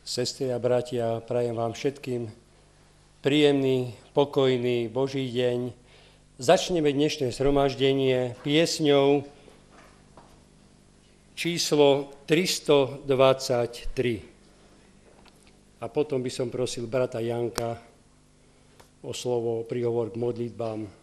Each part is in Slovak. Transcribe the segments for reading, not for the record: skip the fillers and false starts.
Sestry a bratia, prajem vám všetkým príjemný, pokojný Boží deň. Začneme dnešné zhromaždenie piesňou číslo 323. A potom by som prosil brata Janka o slovo, o príhovor k modlitbám.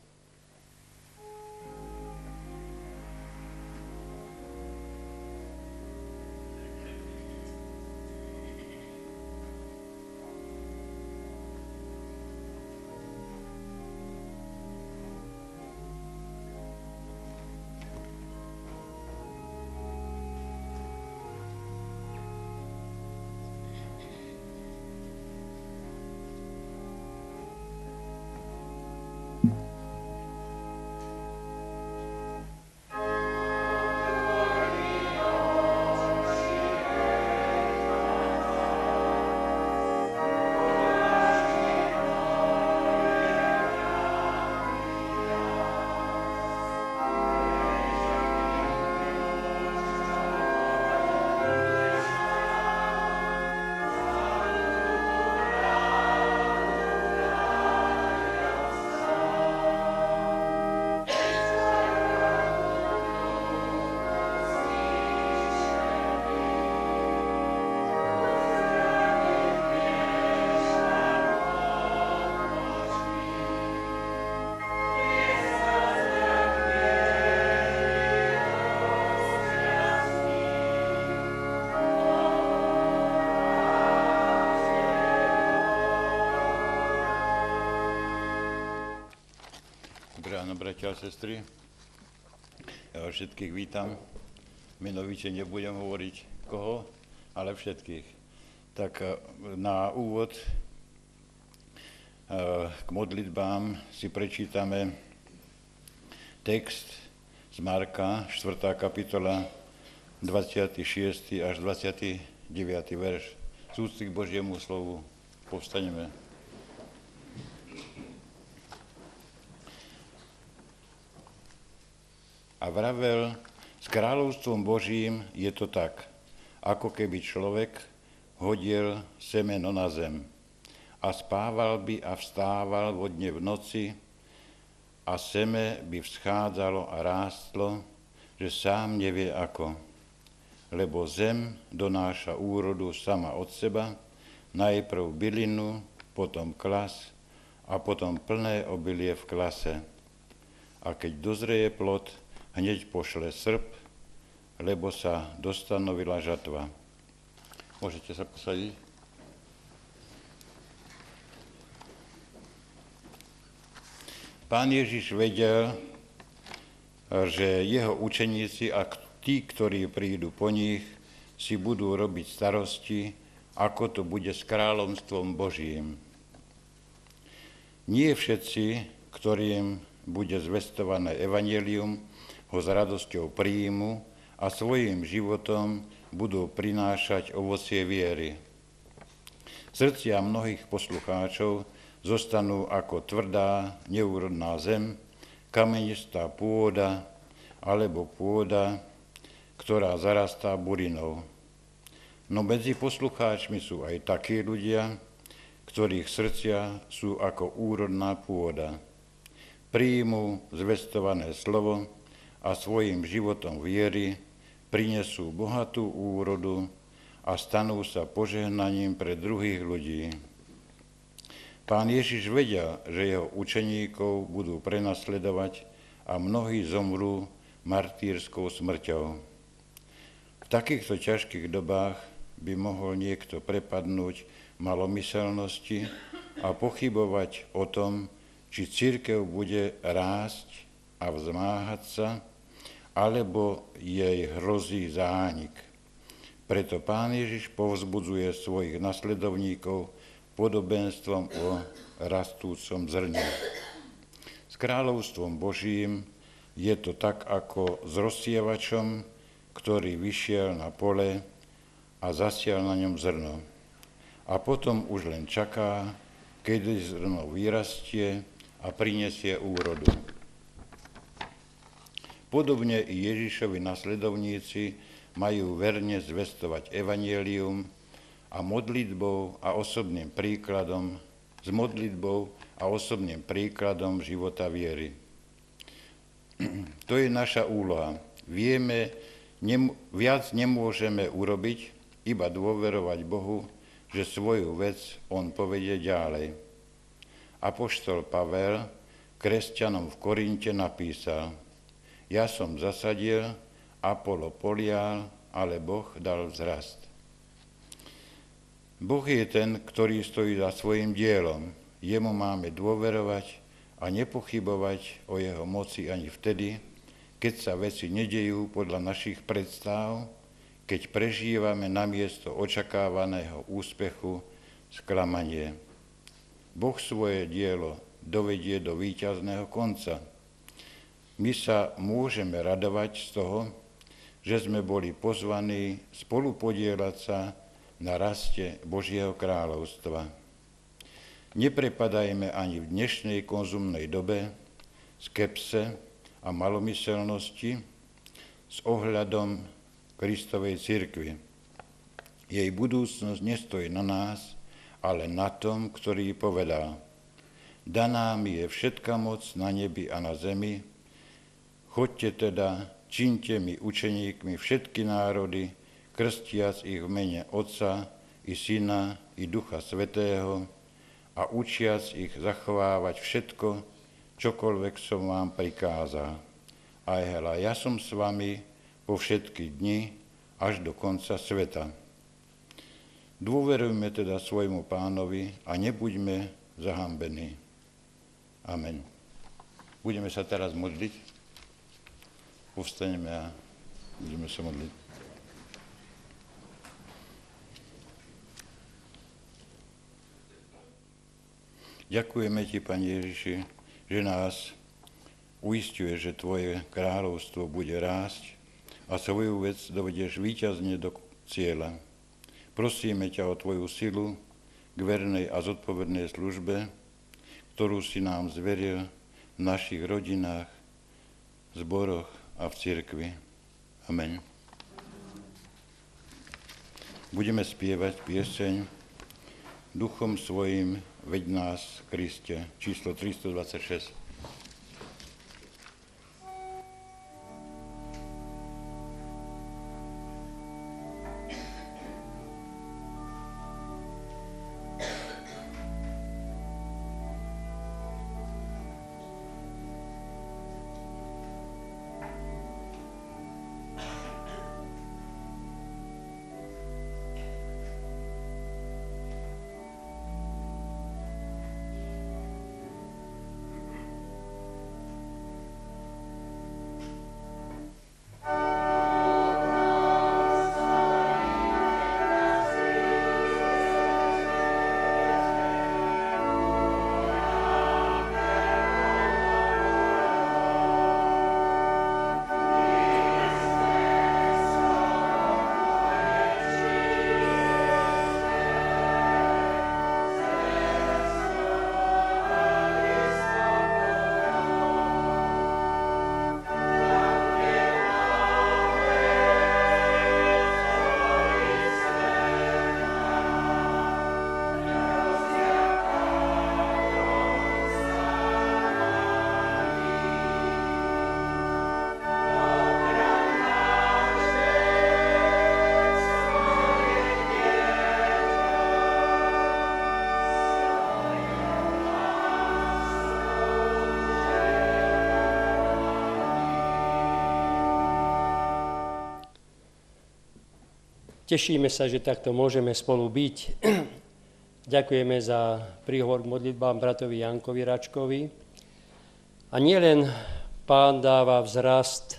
Bratia a sestry, ja vás všetkých vítam. Menovite nebudem hovoriť koho, ale všetkých. Tak na úvod k modlitbám si prečítame text z Marka, 4. kapitola, 26. až 29. verš. Z úcty k Božiemu slovu povstaneme. A vravel, s kráľovstvom Božím je to tak, ako keby človek hodil semeno na zem a spával by a vstával vodne v noci a seme by vzchádzalo a rástlo, že sám nevie ako. Lebo zem donáša úrodu sama od seba, najprv bylinu, potom klas a potom plné obilie v klase. A keď dozrie plod, hneď pošle srp, lebo sa dostanovila žatva. Môžete sa posadiť? Pán Ježiš vedel, že jeho učeníci a tí, ktorí prídu po nich, si budú robiť starosti, ako to bude s kráľovstvom Božím. Nie všetci, ktorým bude zvestované evanjelium, ho s radosťou príjmu a svojím životom budú prinášať ovocie viery. Srdcia mnohých poslucháčov zostanú ako tvrdá, neúrodná zem, kamenistá pôda alebo pôda, ktorá zarastá burinou. No medzi poslucháčmi sú aj takí ľudia, ktorých srdcia sú ako úrodná pôda. Príjmu zvestované slovo a svojim životom viery prinesú bohatú úrodu a stanú sa požehnaním pre druhých ľudí. Pán Ježiš vedel, že jeho učeníkov budú prenasledovať a mnohí zomrú martýrskou smrťou. V takýchto ťažkých dobách by mohol niekto prepadnúť malomyselnosti a pochybovať o tom, či cirkev bude rásť a vzmáhať sa, alebo jej hrozí zánik. Preto Pán Ježiš povzbudzuje svojich nasledovníkov podobenstvom o rastúcom zrne. S kráľovstvom Božím je to tak ako s rozsievačom, ktorý vyšiel na pole a zasial na ňom zrno. A potom už len čaká, kedy zrno vyrastie a prinesie úrodu. Podobne i Ježišovi nasledovníci majú verne zvestovať evanjelium a modlitbou a osobným príkladom života viery. To je naša úloha. Vieme, viac nemôžeme urobiť, iba dôverovať Bohu, že svoju vec on povedie ďalej. Apoštol Pavel kresťanom v Korinte napísal: Ja som zasadil, Apolo polial, ale Boh dal vzrast. Boh je ten, ktorý stojí za svojim dielom. Jemu máme dôverovať a nepochybovať o jeho moci ani vtedy, keď sa veci nedejú podľa našich predstav, keď prežívame namiesto očakávaného úspechu sklamanie. Boh svoje dielo dovedie do víťazného konca. My sa môžeme radovať z toho, že sme boli pozvaní spolupodieľať sa na raste Božieho kráľovstva. Neprepadajme ani v dnešnej konzumnej dobe skepse a malomyselnosti s ohľadom Kristovej cirkvi. Jej budúcnosť nestojí na nás, ale na tom, ktorý povedal: Daná mi je všetka moc na nebi a na zemi, choďte teda, čiňte mi učeníkmi všetky národy, krstiac ich v mene Otca i Syna i Ducha Svätého a učiac ich zachovávať všetko, čokoľvek som vám prikázal. A hľa, ja som s vami po všetky dni až do konca sveta. Dôverujme teda svojmu Pánovi a nebuďme zahambení. Amen. Budeme sa teraz modliť. Povstaneme a budeme sa modliť. Ďakujeme Ti, Pane Ježiši, že nás uisťuje, že Tvoje kráľovstvo bude rásť a svoju vec dovedieš víťazne do cieľa. Prosíme ťa o Tvoju silu k vernej a zodpovednej službe, ktorú si nám zveril v našich rodinách, zboroch a v cirkvi. Amen. Budeme spievať pieseň Duchom svojím veď nás, Kriste, číslo 326. Tešíme sa, že takto môžeme spolu byť. Ďakujeme za príhovor k modlitbám bratovi Jankovi Račkovi. A nielen Pán dáva vzrast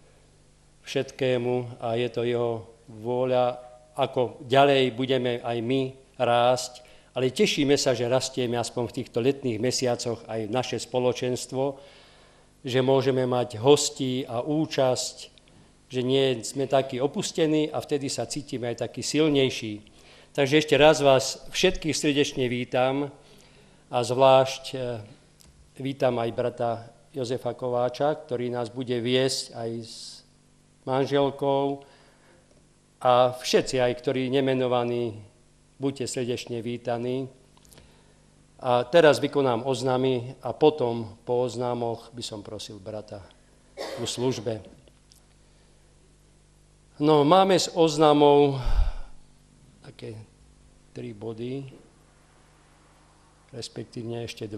všetkému a je to jeho vôľa, ako ďalej budeme aj my rásť, ale tešíme sa, že rastieme aspoň v týchto letných mesiacoch aj naše spoločenstvo, že môžeme mať hostí a účasť, že nie sme takí opustení a vtedy sa cítime aj takí silnejší. Takže ešte raz vás všetkých srdečne vítam a zvlášť vítam aj brata Jozefa Kováča, ktorý nás bude viesť aj s manželkou a všetci aj, ktorí nemenovaní buďte srdečne vítaní. A teraz vykonám oznámy a potom po oznámoch by som prosil brata ku službe. No, máme z oznamov také 3 body, respektívne ešte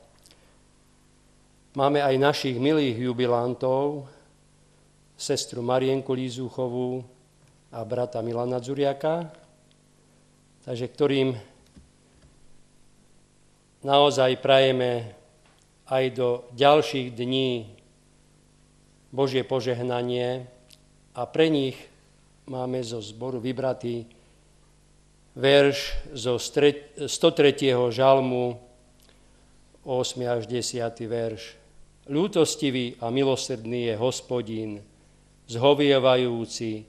2. Máme aj našich milých jubilantov, sestru Marienku Lízuchovú a brata Milana Dzuriaka, takže ktorým naozaj prajeme aj do ďalších dní Božie požehnanie a pre nich máme zo zboru vybratý verš zo 103. žalmu, 8. až 10. verš. Ľútostivý a milosrdný je Hospodín, zhovievajúci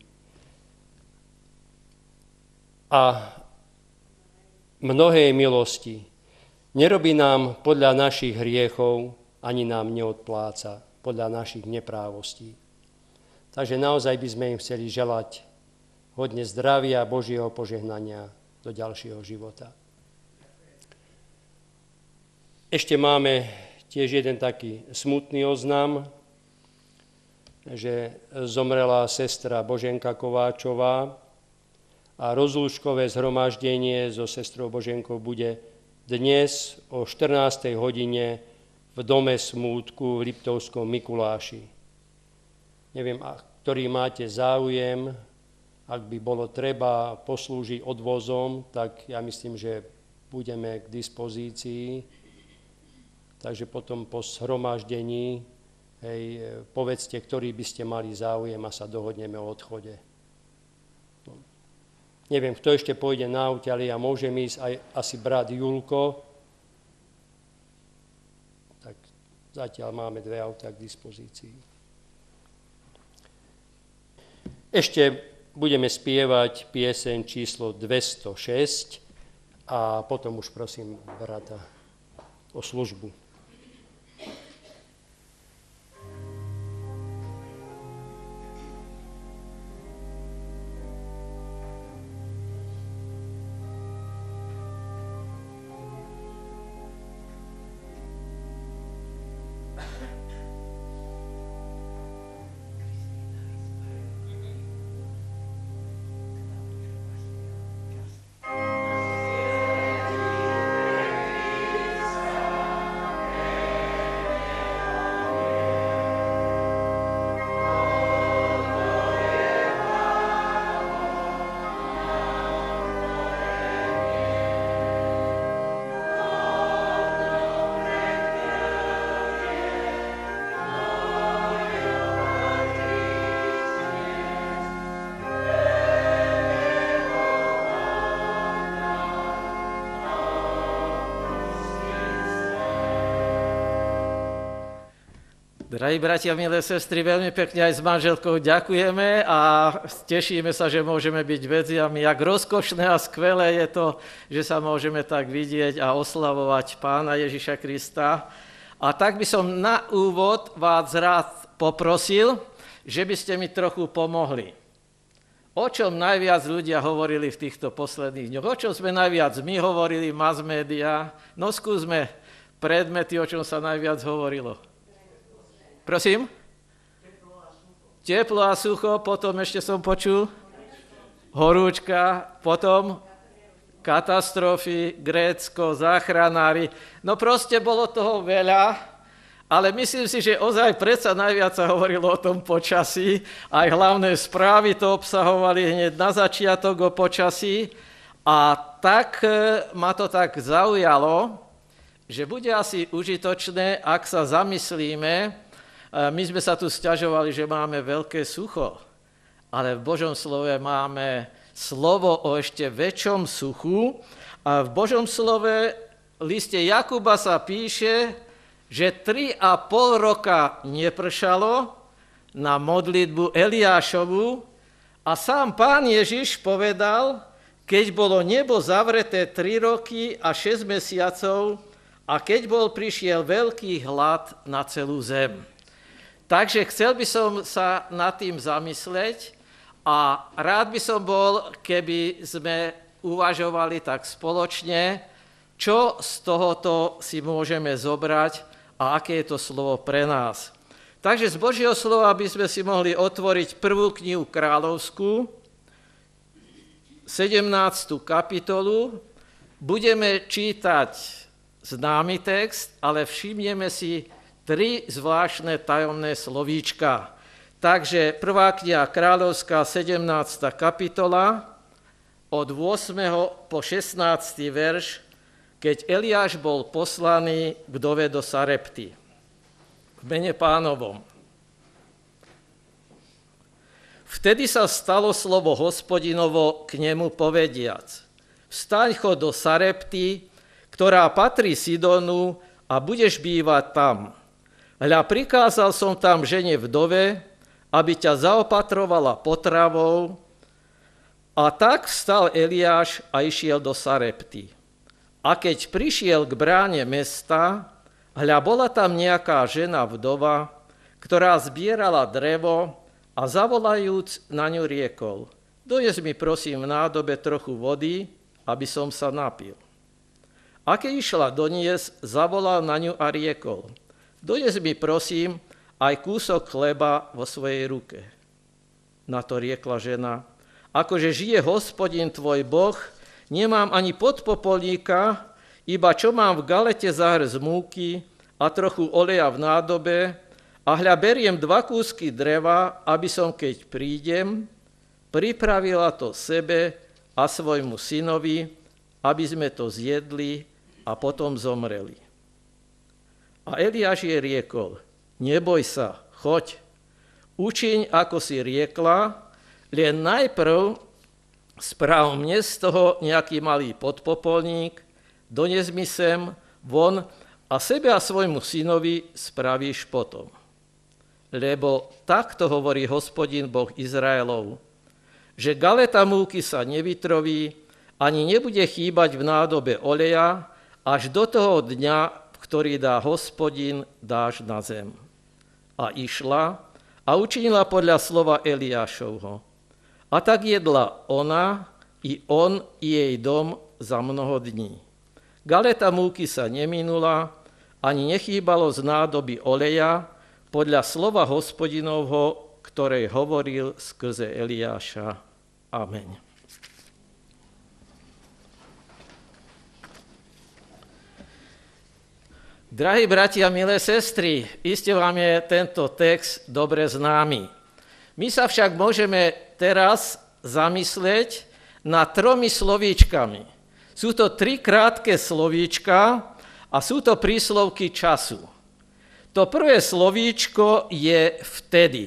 a mnohej milosti. Nerobí nám podľa našich hriechov, ani nám neodpláca podľa našich neprávostí. Takže naozaj by sme im chceli želať hodne zdravia a Božieho požehnania do ďalšieho života. Ešte máme tiež jeden taký smutný oznam, že zomrela sestra Boženka Kováčová a rozlúčkové zhromaždenie so sestrou Boženkou bude dnes o 14. hodine v dome smútku v Liptovskom Mikuláši. Neviem, ktorý máte záujem, ak by bolo treba poslúžiť odvozom, tak ja myslím, že budeme k dispozícii. Takže potom po zhromaždení povedzte, ktorý by ste mali záujem a sa dohodneme o odchode. No. Neviem, kto ešte pôjde na aute, ale ja môžem ísť aj asi brat Julko. Tak zatiaľ máme 2 autá k dispozícii. Ešte budeme spievať pieseň číslo 206 a potom už prosím brata o službu. Drahí bratia, milé sestry, veľmi pekne aj s manželkou ďakujeme a tešíme sa, že môžeme byť medzi vami. Jak rozkošné a skvelé je to, že sa môžeme tak vidieť a oslavovať Pána Ježiša Krista. A tak by som na úvod vás rád poprosil, že by ste mi trochu pomohli. O čom najviac ľudia hovorili v týchto posledných dňoch? O čom sme najviac my hovorili, mass media? No skúsme predmety, o čom sa najviac hovorilo. Prosím? Teplo a sucho, potom ešte som počul horúčka, potom katastrofy, Grécko, záchranári. No proste bolo toho veľa, ale myslím si, že ozaj predsa najviac sa hovorilo o tom počasí. Aj hlavné správy to obsahovali hneď na začiatok o počasí. A tak ma to tak zaujalo, že bude asi užitočné, ak sa zamyslíme. My sme sa tu sťažovali, že máme veľké sucho, ale v Božom slove máme slovo o ešte väčšom suchu a v Božom slove liste Jakuba sa píše, že 3,5 roka nepršalo na modlitbu Eliášovu a sám Pán Ježiš povedal, keď bolo nebo zavreté 3 roky a 6 mesiacov a keď prišiel veľký hlad na celú zem. Takže chcel by som sa nad tým zamysleť a rád by som bol, keby sme uvažovali tak spoločne, čo z tohoto si môžeme zobrať a aké je to slovo pre nás. Takže z Božieho slova by sme si mohli otvoriť prvú knihu kráľovskú, 17. kapitolu. Budeme čítať známy text, ale všimneme si 3 zvláštne tajomné slovíčka. Takže prvá kniha kráľovská, 17. kapitola, od 8. po 16. verš, keď Eliáš bol poslaný k vdove do Sarepty. V mene Pánovom. Vtedy sa stalo slovo Hospodinovo k nemu povediac: Vstaň, chod do Sarepty, ktorá patrí Sidonu, a budeš bývať tam. Hľa, prikázal som tam žene vdove, aby ťa zaopatrovala potravou, a tak vstal Eliáš a išiel do Sarepty. A keď prišiel k bráne mesta, hľa, bola tam nejaká žena vdova, ktorá zbierala drevo, a zavolajúc na ňu riekol: Dojes mi prosím v nádobe trochu vody, aby som sa napil. A keď išla doniesť, zavolal na ňu a riekol: Dojes mi prosím aj kúsok chleba vo svojej ruke. Na to riekla žena: Akože žije Hospodin tvoj Boh, nemám ani podpopolníka, iba čo mám v galete zahrz múky a trochu oleja v nádobe, a hľa, beriem 2 kúsky dreva, aby som, keď prídem, pripravila to sebe a svojmu synovi, aby sme to zjedli a potom zomreli. A Eliáš jej riekol: Neboj sa, choď, učiň, ako si riekla, len najprv správ mne z toho nejaký malý podpopolník, dones mi sem von a sebe a svojmu synovi spravíš potom. Lebo takto hovorí Hospodin Boh Izraelov, že galeta múky sa nevytroví, ani nebude chýbať v nádobe oleja, až do toho dňa, ktorý dá Hospodin dážď na zem. A išla a učinila podľa slova Eliášovho. A tak jedla ona, i on, i jej dom za mnoho dní. Galeta múky sa neminula, ani nechýbalo z nádoby oleja, podľa slova Hospodinovho, ktorej hovoril skrze Eliáša. Amen. Drahí bratia, milé sestry, iste vám je tento text dobre známy. My sa však môžeme teraz zamyslieť nad 3 slovíčkami. Sú to 3 krátke slovíčka a sú to príslovky času. To prvé slovíčko je vtedy.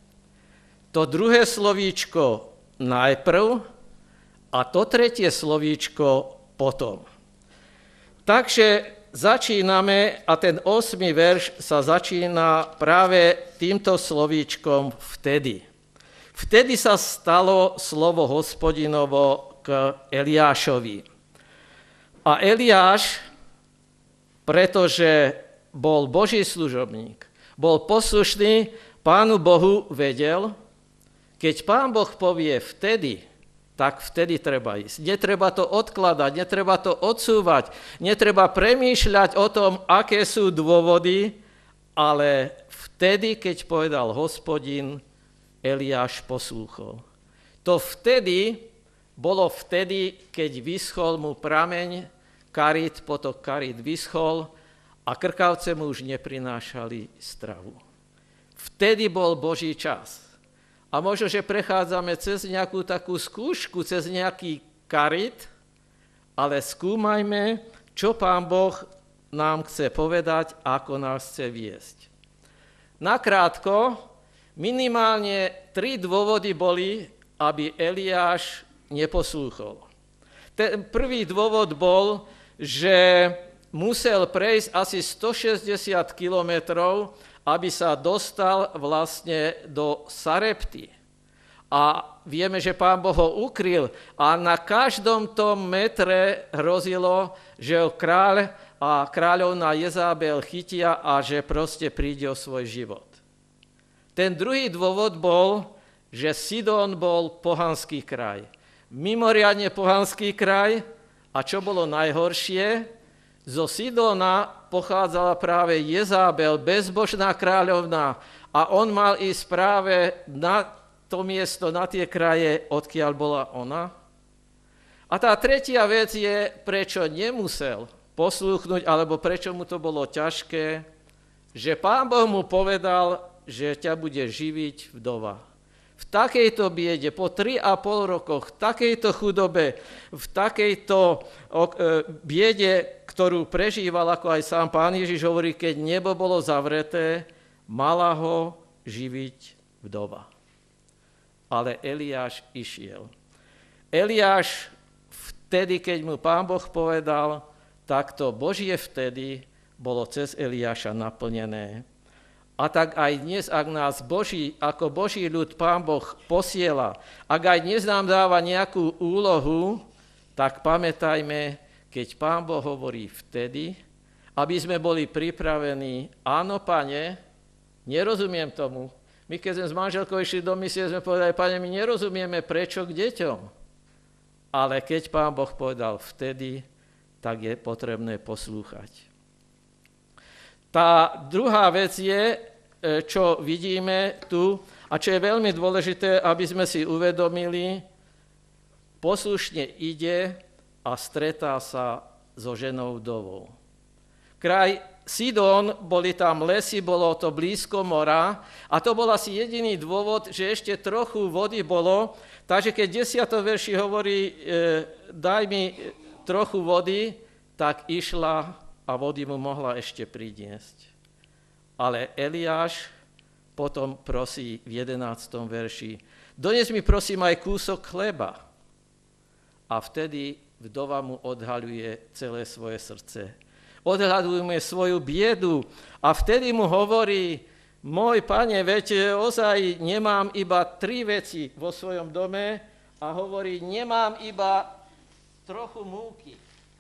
To druhé slovíčko najprv a to tretie slovíčko potom. Takže začíname a ten 8. verš sa začína práve týmto slovíčkom vtedy. Vtedy sa stalo slovo Hospodinovo k Eliášovi. A Eliáš, pretože bol Boží služobník, bol poslušný Pánu Bohu, vedel, keď Pán Boh povie vtedy, tak vtedy treba ísť. Netreba to odkladať, netreba to odsúvať, netreba premýšľať o tom, aké sú dôvody, ale vtedy, keď povedal Hospodin, Eliáš poslúchol. To vtedy bolo vtedy, keď vyschol mu prameň, Karit, potok Karit vyschol a krkavce mu už neprinášali stravu. Vtedy bol Boží čas. A možno, že prechádzame cez nejakú takú skúšku, cez nejaký Karit, ale skúmajme, čo Pán Boh nám chce povedať, ako nás chce viesť. Nakrátko, minimálne 3 dôvody boli, aby Eliáš neposlúchol. Ten prvý dôvod bol, že musel prejsť asi 160 kilometrov, aby sa dostal vlastne do Sarepty. A vieme, že Pán Boh ho ukryl a na každom tom metre hrozilo, že ho kráľ a kráľovná Jezábel chytia a že proste príde o svoj život. Ten druhý dôvod bol, že Sidon bol pohanský kraj. mimoriadne pohanský kraj a čo bolo najhoršie, zo Sidóna pochádzala práve Jezábel, bezbožná kráľovná a on mal ísť práve na to miesto, na tie kraje, odkiaľ bola ona. A tá tretia vec je, prečo nemusel poslúchnuť, alebo prečo mu to bolo ťažké, že Pán Boh mu povedal, že ťa bude živiť vdova. V takejto biede, po 3,5 rokoch, v takejto chudobe, v takejto biede, ktorú prežíval, ako aj sám Pán Ježiš hovorí, keď nebo bolo zavreté, mala ho živiť vdova. Ale Eliáš išiel. Eliáš vtedy, keď mu Pán Boh povedal, tak to Božie vtedy bolo cez Eliáša naplnené. A tak aj dnes, ak nás ako Boží ľud Pán Boh posiela, ak aj dnes nám dáva nejakú úlohu, tak pamätajme, keď Pán Boh hovorí vtedy, aby sme boli pripravení, áno, Pane, nerozumiem tomu. My keď sme s manželkou išli do misie, sme povedali, Pane, my nerozumieme prečo k deťom. Ale keď Pán Boh povedal vtedy, tak je potrebné poslúchať. Tá druhá vec je, čo vidíme tu, a čo je veľmi dôležité, aby sme si uvedomili, poslušne ide a stretá sa so ženou vdovou. Kraj Sidón, boli tam lesy, bolo to blízko mora a to bol asi jediný dôvod, že ešte trochu vody bolo, takže keď 10. verši hovorí, daj mi trochu vody, tak išla a vody mu mohla ešte priniesť. Ale Eliáš potom prosí v 11. verši, dones mi prosím aj kúsok chleba. A vtedy vdova mu odhaľuje celé svoje srdce. Odhaľuje mu svoju biedu a vtedy mu hovorí, môj Pane, veď ozaj nemám iba 3 veci vo svojom dome a hovorí, nemám iba trochu múky.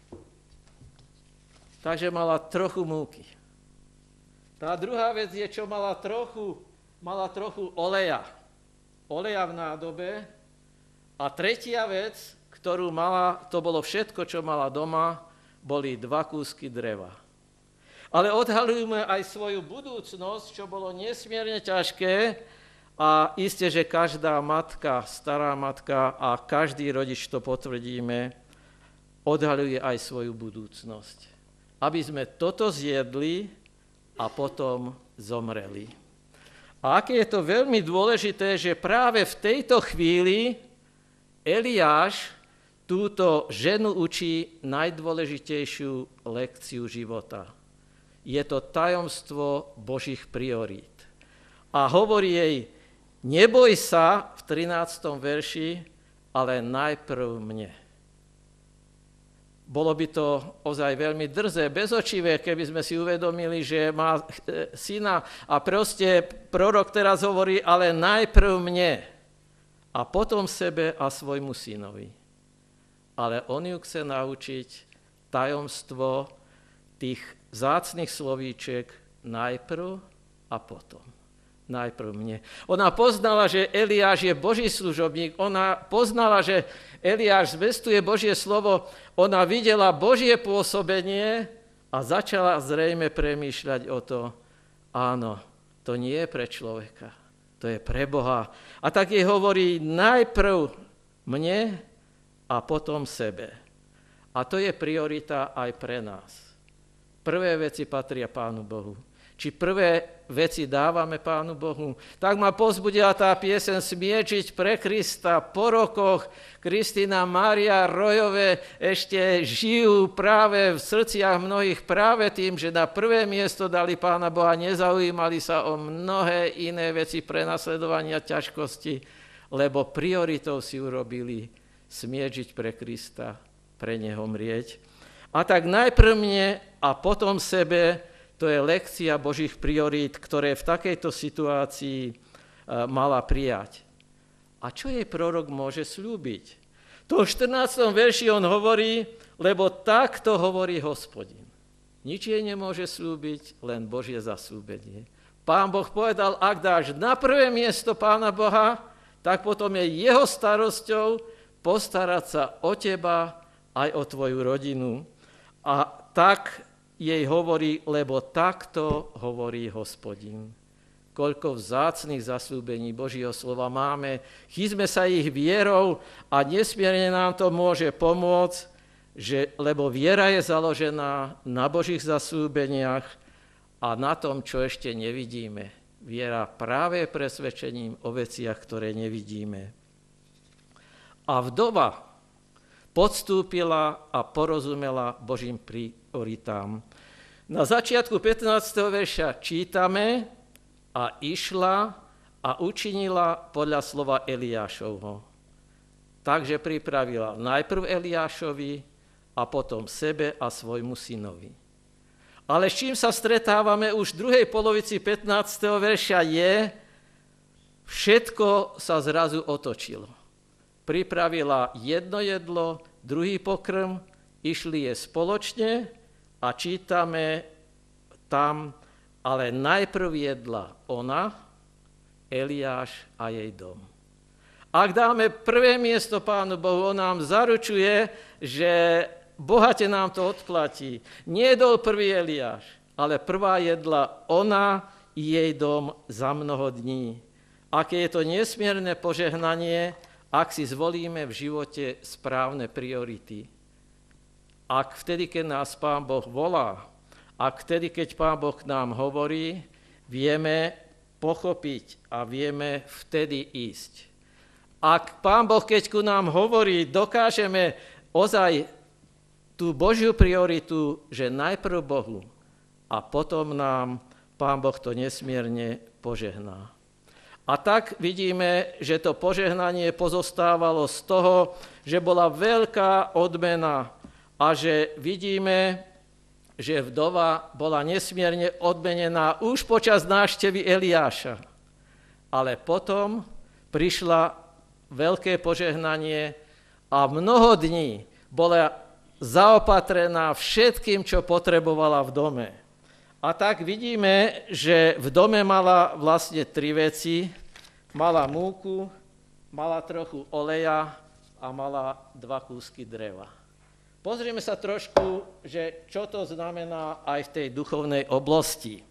Takže mala trochu múky. Tá druhá vec je, čo mala trochu oleja. Oleja v nádobe. A tretia vec, ktorú mala, to bolo všetko, čo mala doma, boli 2 kúsky dreva. Ale odhaľujeme aj svoju budúcnosť, čo bolo nesmierne ťažké a isté, že každá matka, stará matka a každý rodič, to potvrdíme, odhaľuje aj svoju budúcnosť. Aby sme toto zjedli a potom zomreli. A aké je to veľmi dôležité, že práve v tejto chvíli Eliáš túto ženu učí najdôležitejšiu lekciu života. Je to tajomstvo Božích priorít. A hovorí jej, neboj sa v 13. verši, ale najprv mne. Bolo by to ozaj veľmi drzé, bezočivé, keby sme si uvedomili, že má syna a proste prorok teraz hovorí, ale najprv mne a potom sebe a svojmu synovi. Ale on ju chce naučiť tajomstvo tých vzácnych slovíček najprv a potom. Najprv mne. Ona poznala, že Eliáš je Boží služobník, ona poznala, že Eliáš zvestuje Božie slovo, ona videla Božie pôsobenie a začala zrejme premýšľať o to, áno, to nie je pre človeka, to je pre Boha. A tak jej hovorí najprv mne a potom sebe. A to je priorita aj pre nás. Prvé veci patria Pánu Bohu. Či prvé veci dávame Pánu Bohu. Tak ma povzbudila tá pieseň Smiečiť pre Krista. Po rokoch Kristina, Mária, Rojové ešte žijú práve v srdciach mnohých práve tým, že na prvé miesto dali Pána Boha, nezaujímali sa o mnohé iné veci prenasledovania ťažkosti, lebo prioritou si urobili smiečiť pre Krista, pre Neho mrieť. A tak najprv mne a potom sebe. To je lekcia Božích priorít, ktoré v takejto situácii mala prijať. A čo jej prorok môže slúbiť? To v 14. verši on hovorí, lebo takto hovorí Hospodin. Nič jej nemôže slúbiť, len Božie zasľúbenie. Pán Boh povedal, ak dáš na prvé miesto Pána Boha, tak potom je jeho starosťou postarať sa o teba aj o tvoju rodinu. A tak jej hovorí, lebo takto hovorí Hospodin. Koľko vzácnych zasľúbení Božieho slova máme, chyťme sa ich vierou a nesmierne nám to môže pomôcť, lebo viera je založená na Božích zasľúbeniach a na tom, čo ešte nevidíme. Viera práve je presvedčením o veciach, ktoré nevidíme. A vdova podstúpila a porozumela Božím prioritám. Na začiatku 15. verša čítame: a išla a učinila podľa slova Eliášovho. Takže pripravila najprv Eliášovi a potom sebe a svojmu synovi. Ale s čím sa stretávame už v druhej polovici 15. verša je, všetko sa zrazu otočilo. Pripravila jedno jedlo, druhý pokrm, išli je spoločne a čítame tam: ale najprv jedla ona, Eliáš a jej dom. Ak dáme prvé miesto Pánu Bohu, on nám zaručuje, že bohate nám to odplatí. Nejedol prvý Eliáš, ale prvá jedla ona i jej dom za mnoho dní. Aké je to nesmierne požehnanie, ak si zvolíme v živote správne priority. Ak vtedy, keď nás Pán Boh volá, a vtedy, keď Pán Boh k nám hovorí, vieme pochopiť a vieme vtedy ísť. Ak Pán Boh, keď ku nám hovorí, dokážeme ozaj tú Božiu prioritu, že najprv Bohu a potom nám Pán Boh to nesmierne požehná. A tak vidíme, že to požehnanie pozostávalo z toho, že bola veľká odmena a že vidíme, že vdova bola nesmierne odmenená už počas návštevy Eliáša. Ale potom prišla veľké požehnanie a mnoho dní bola zaopatrená všetkým, čo potrebovala v dome. A tak vidíme, že v dome mala vlastne 3 veci. Mala múku, mala trochu oleja a mala 2 kúsky dreva. Pozrieme sa trošku, že čo to znamená aj v tej duchovnej oblasti.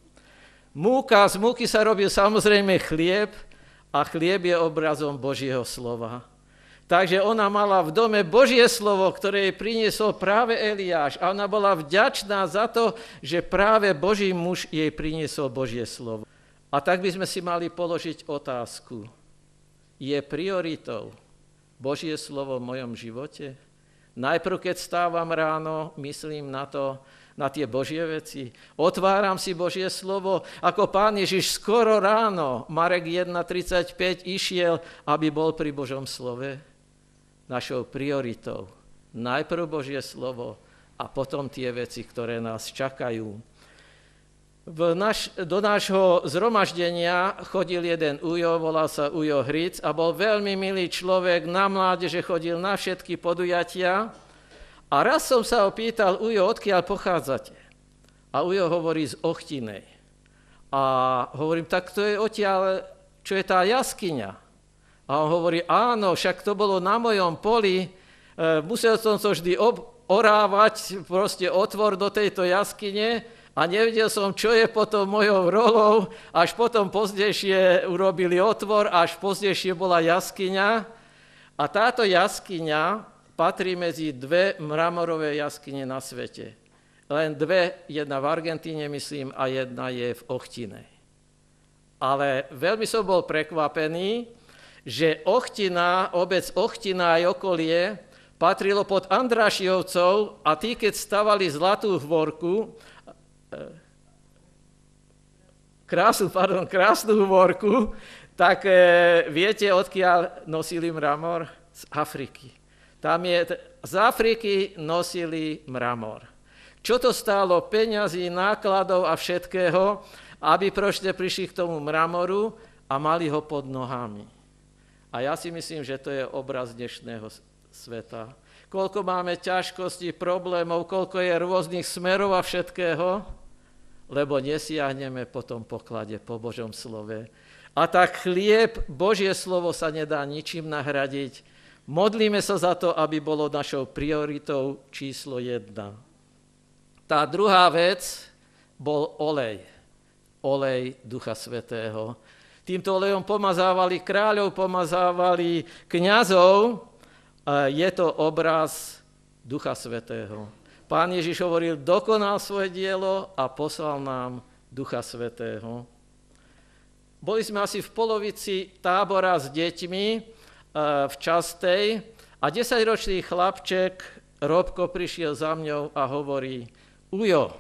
Z múky sa robil samozrejme chlieb a chlieb je obrazom Božieho slova. Takže ona mala v dome Božie slovo, ktoré jej priniesol práve Eliáš a ona bola vďačná za to, že práve Boží muž jej priniesol Božie slovo. A tak by sme si mali položiť otázku. Je prioritou Božie slovo v mojom živote? Najprv, keď stávam ráno, myslím na tie Božie veci. Otváram si Božie slovo, ako Pán Ježiš skoro ráno, Marek 1.35, išiel, aby bol pri Božom slove. Našou prioritou. Najprv Božie slovo a potom tie veci, ktoré nás čakajú. Do nášho zhromaždenia chodil jeden Ujo, volal sa Ujo Hric a bol veľmi milý človek, na mládeže chodil na všetky podujatia. A raz som sa ho pýtal: Ujo, odkiaľ pochádzate? A Ujo hovorí: z Ochtinej. A hovorím: tak to je odtiaľ, čo je tá jaskyňa? A on hovorí: áno, však to bolo na mojom poli, musel som to vždy orávať, proste otvor do tejto jaskyne, a nevedel som, čo je potom mojou rolou, až potom pozdejšie urobili otvor, až pozdejšie bola jaskyňa. A táto jaskyňa patrí medzi 2 mramorové jaskyne na svete. Len 2, jedna v Argentíne, myslím, a jedna je v Ochtinej. Ale veľmi som bol prekvapený, že Ochtina, obec Ochtina aj okolie, patrilo pod Andrašiovcov a tí, keď stavali Zlatú Hvorku, krásnu hvorku, tak viete, odkiaľ nosili mramor? Z Afriky. Z Afriky nosili mramor. Čo to stálo peňazí, nákladov a všetkého, aby prišli k tomu mramoru a mali ho pod nohami. A ja si myslím, že to je obraz dnešného sveta. Koľko máme ťažkostí, problémov, koľko je rôznych smerov a všetkého, lebo nesiahneme po tom poklade, po Božom slove. A tak chlieb, Božie slovo sa nedá ničím nahradiť. Modlíme sa za to, aby bolo našou prioritou číslo 1. Tá druhá vec bol olej. Olej Ducha Svätého. Týmto olejom pomazávali kráľov, pomazávali kňazov. Je to obraz Ducha Svätého. Pán Ježiš hovoril, dokonal svoje dielo a poslal nám Ducha Svätého. Boli sme asi v polovici tábora s deťmi v Častej a 10-ročný chlapček Robko prišiel za mňou a hovorí, Ujo,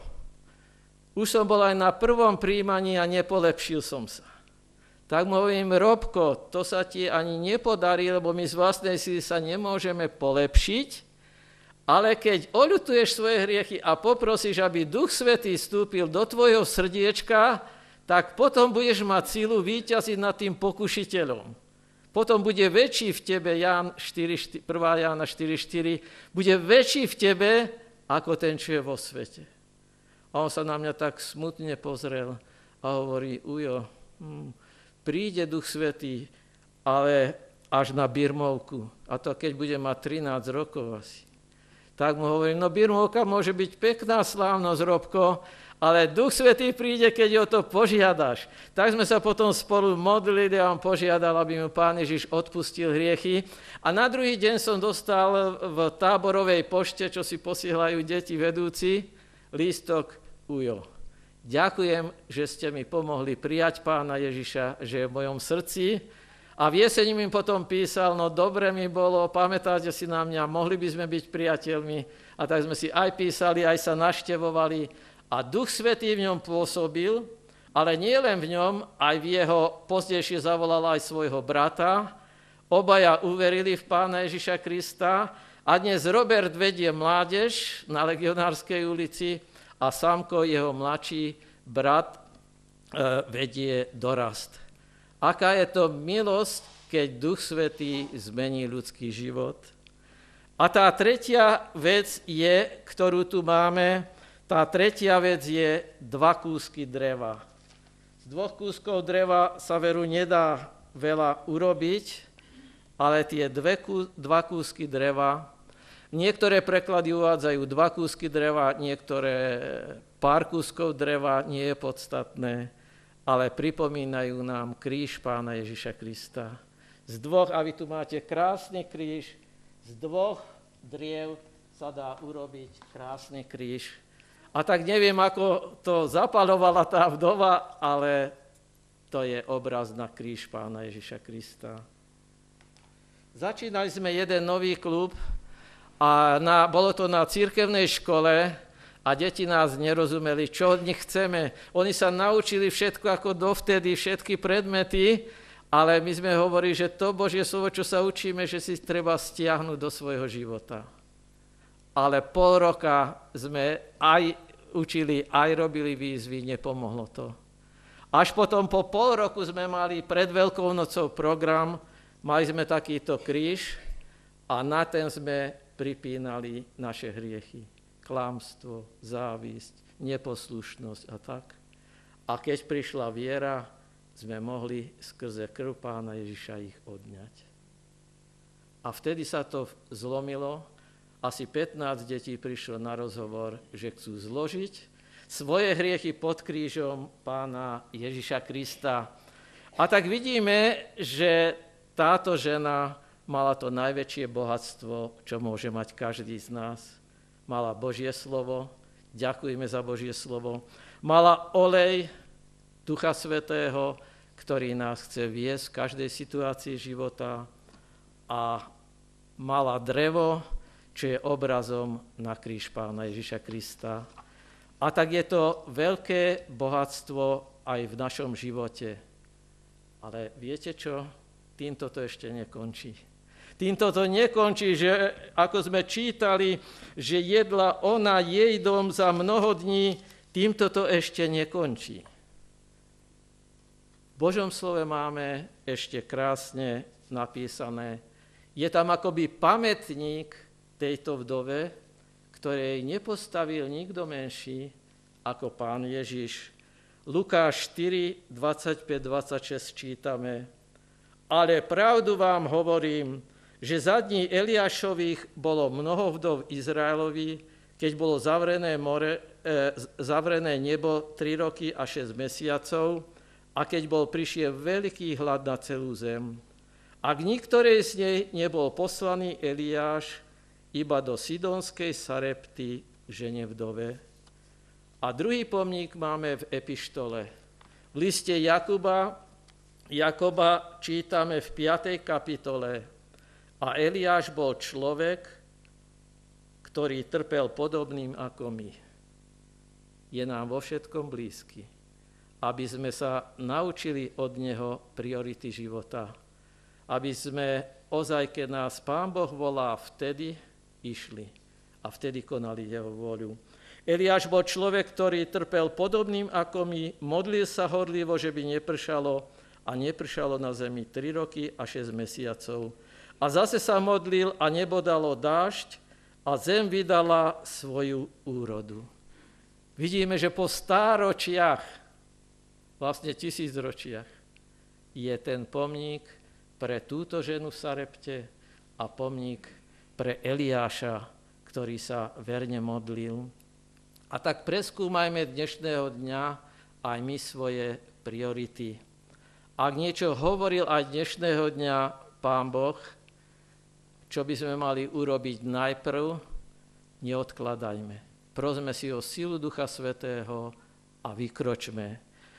už som bol aj na prvom prijímaní a nepolepšil som sa. Tak mu hovorím, Robko, to sa ti ani nepodarí, lebo my z vlastnej síly sa nemôžeme polepšiť, ale keď oľutuješ svoje hriechy a poprosíš, aby Duch Svätý vstúpil do tvojho srdiečka, tak potom budeš mať sílu víťaziť nad tým pokušiteľom. Potom bude väčší v tebe, 1. Jána 4.4, bude väčší v tebe, ako ten, čo je vo svete. A on sa na mňa tak smutne pozrel a hovorí, Ujo, príde Duch Svätý, ale až na birmovku. A to keď bude mať 13 rokov asi. Tak mu hovorím, no birmovka môže byť pekná slávnosť, Robko, ale Duch Svätý príde, keď o to požiadaš. Tak sme sa potom spolu modlili a on požiadal, aby mu Pán Ježiš odpustil hriechy. A na druhý deň som dostal v táborovej pošte, čo si posielajú deti vedúci, lístok, Ujo. Ďakujem, že ste mi pomohli prijať Pána Ježiša, že je v mojom srdci. A v jeseni mi potom písal, no dobre mi bolo, pamätáte si na mňa, mohli by sme byť priateľmi. A tak sme si aj písali, aj sa naštevovali. A Duch Svätý v ňom pôsobil, ale nie len v ňom, aj v jeho, pozdejšie zavolal aj svojho brata. Obaja uverili v Pána Ježiša Krista a dnes Robert vedie mládež na Legionárskej ulici a Samko, jeho mladší brat, vedie dorast. Aká je to milosť, keď Duch Svätý zmení ľudský život. A tá tretia vec je, ktorú tu máme, tá tretia vec je 2 kúsky dreva. Z 2 kúskov dreva sa veru nedá veľa urobiť, ale tie 2 kúsky dreva, niektoré preklady uvádzajú 2 kúsky dreva, niektoré pár kúskov dreva, nie je podstatné, ale pripomínajú nám kríž Pána Ježiša Krista. Z 2, a vy tu máte krásny kríž, z 2 driev sa dá urobiť krásny kríž. A tak neviem, ako to zapaľovala tá vdova, ale to je obraz na kríž Pána Ježiša Krista. Začínali sme jeden nový klub a bolo to na cirkevnej škole a deti nás nerozumeli, čo od nich chceme. Oni sa naučili všetko ako dovtedy, všetky predmety, ale my sme hovorili, že to Božie slovo, čo sa učíme, že si treba stiahnuť do svojho života. Ale pol roka sme aj učili, aj robili výzvy, nepomohlo to. Až potom po pol roku sme mali pred Veľkou nocou program, mali sme takýto kríž a na ten sme pripínali naše hriechy. Klamstvo, závisť, neposlušnosť a tak. A keď prišla viera, sme mohli skrze krv Pána Ježiša ich odňať. A vtedy sa to zlomilo. Asi 15 detí prišlo na rozhovor, že chcú zložiť svoje hriechy pod krížom Pána Ježiša Krista. A tak vidíme, že táto žena mala to najväčšie bohatstvo, čo môže mať každý z nás. Mala Božie slovo, ďakujeme za Božie slovo. Mala olej Ducha Svätého, ktorý nás chce viesť v každej situácii života. A mala drevo, čo je obrazom na kríž Pána Ježiša Krista. A tak je to veľké bohatstvo aj v našom živote. Ale viete čo? Týmto to ešte nekončí. Týmto to nekončí, že ako sme čítali, že jedla ona jej dom za mnoho dní, týmto to ešte nekončí. V Božom slove máme ešte krásne napísané, je tam akoby pamätník tejto vdove, ktorej nepostavil nikto menší ako Pán Ježiš. Lukáš 4, 25-26 čítame, ale pravdu vám hovorím, že za dní Eliášových bolo mnoho vdov Izraelovi, keď bolo zavrené nebo 3 roky a 6 mesiacov a keď prišiel veľký hlad na celú zem. A k niektorej z nej nebol poslaný Eliáš iba do Sidonskej Sarepty, žene vdove. A druhý pomník máme v epištole. V liste Jakoba čítame v 5. kapitole. A Eliáš bol človek, ktorý trpel podobným ako my. Je nám vo všetkom blízky, aby sme sa naučili od neho priority života. Aby sme ozaj, keď nás Pán Boh volá, vtedy išli a vtedy konali jeho vôľu. Eliáš bol človek, ktorý trpel podobným ako my, modlil sa horlivo, že by nepršalo a nepršalo na zemi 3 roky a 6 mesiacov. A zase sa modlil a nebodalo dážď a zem vydala svoju úrodu. Vidíme, že po stáročiach, vlastne 1000 ročiach, je ten pomník pre túto ženu v Sarepte a pomník pre Eliáša, ktorý sa verne modlil. A tak preskúmajme dnešného dňa aj my svoje priority. Ak niečo hovoril aj dnešného dňa Pán Boh, čo by sme mali urobiť najprv, neodkladajme. Prosme si o silu Ducha Svätého a vykročme.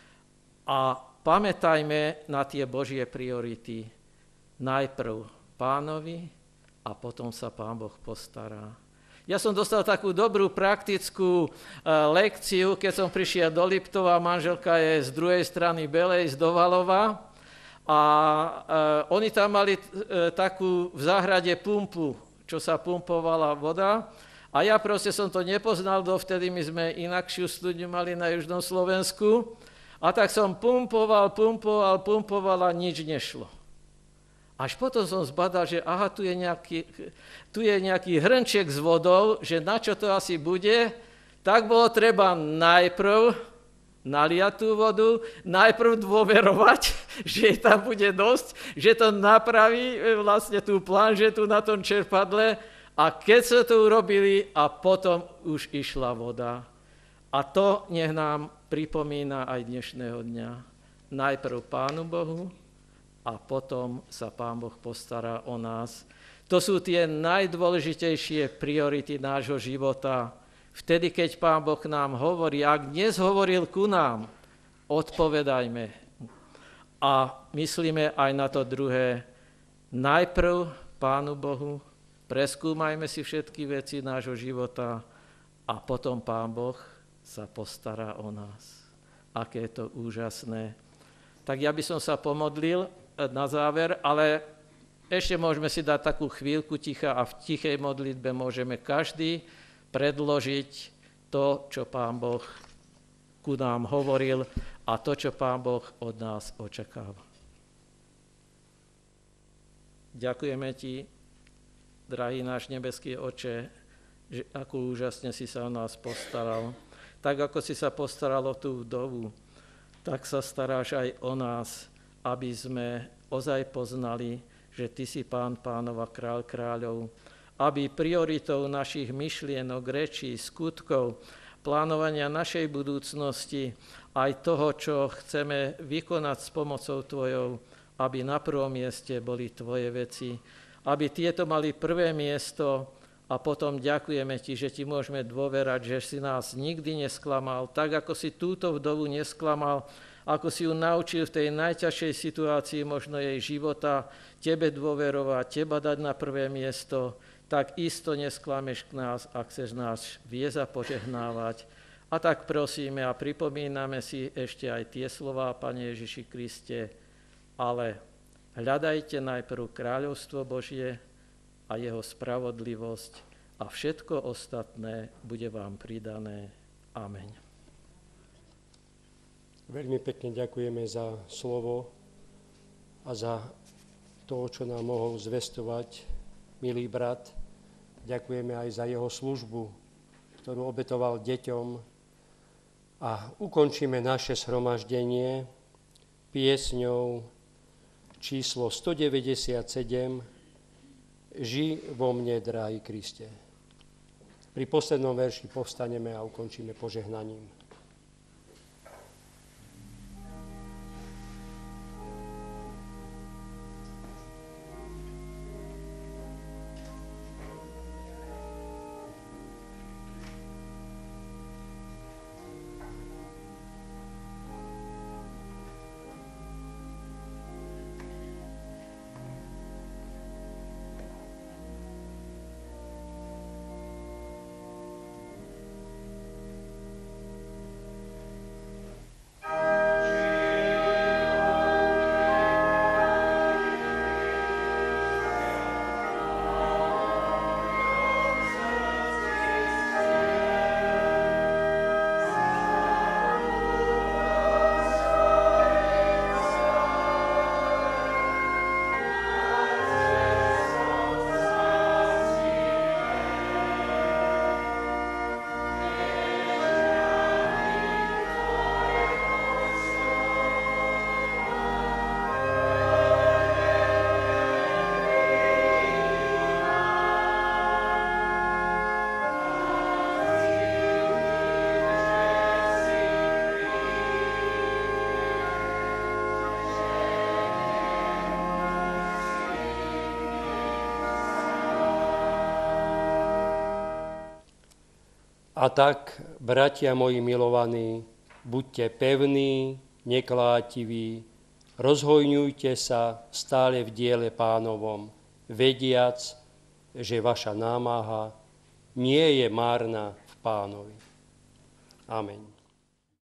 A pamätajme na tie Božie priority. Najprv Pánovi a potom sa Pán Boh postará. Ja som dostal takú dobrú praktickú lekciu, keď som prišiel do Liptova, manželka je z druhej strany Belej, z Dovalova. A oni tam mali takú v záhrade pumpu, čo sa pumpovala voda. A ja proste som to nepoznal, dovtedy my sme inakšiu studňu mali na južnom Slovensku. A tak som pumpoval a nič nešlo. Až potom som zbadal, že aha, tu je nejaký hrnček s vodou, že na čo to asi bude, tak bolo treba najprv naliať tú vodu, najprv dôverovať, že tam bude dosť, že to napraví vlastne tú planžetu na tom čerpadle a keď sa to urobili a potom už išla voda. A to nech nám pripomína aj dnešného dňa. Najprv Pánu Bohu a potom sa Pán Boh postará o nás. To sú tie najdôležitejšie priority nášho života. Vtedy, keď Pán Boh nám hovorí, ak dnes hovoril ku nám, odpovedajme. A myslíme aj na to druhé. Najprv Pánu Bohu, preskúmajme si všetky veci nášho života a potom Pán Boh sa postará o nás. Aké je to úžasné. Tak ja by som sa pomodlil na záver, ale ešte môžeme si dať takú chvíľku ticha a v tichej modlitbe môžeme každý predložiť to, čo Pán Boh ku nám hovoril a to, čo Pán Boh od nás očakáva. Ďakujeme Ti, drahý náš nebeský Oče, že ako úžasne si sa o nás postaral. Tak, ako si sa postaral o tú vdovu, tak sa staráš aj o nás, aby sme ozaj poznali, že Ty si Pán pánov a Kráľ kráľov, aby prioritou našich myšlienok, rečí, skutkov, plánovania našej budúcnosti, aj toho, čo chceme vykonať s pomocou Tvojou, aby na prvom mieste boli Tvoje veci, aby tieto mali prvé miesto a potom ďakujeme Ti, že Ti môžeme dôverať, že si nás nikdy nesklamal, tak ako si túto vdovu nesklamal, ako si ju naučil v tej najťažšej situácii možno jej života, Tebe dôverovať, Teba dať na prvé miesto, tak isto nesklameš k nás a chceš nás viesť a požehnávať. A tak prosíme a pripomíname si ešte aj tie slová, Pane Ježiši Kriste, ale hľadajte najprv kráľovstvo Božie a jeho spravodlivosť a všetko ostatné bude vám pridané. Amen. Veľmi pekne ďakujeme za slovo a za to, čo nám mohol zvestovať milý brat. Ďakujeme aj za jeho službu, ktorú obetoval deťom. A ukončíme naše zhromaždenie piesňou číslo 197 Ži vo mne, drahý Kriste. Pri poslednom verši povstaneme a ukončíme požehnaním. A tak, bratia moji milovaní, buďte pevní, neklátiví, rozhojňujte sa stále v diele Pánovom, vediac, že vaša námaha nie je márna v Pánovi. Amen.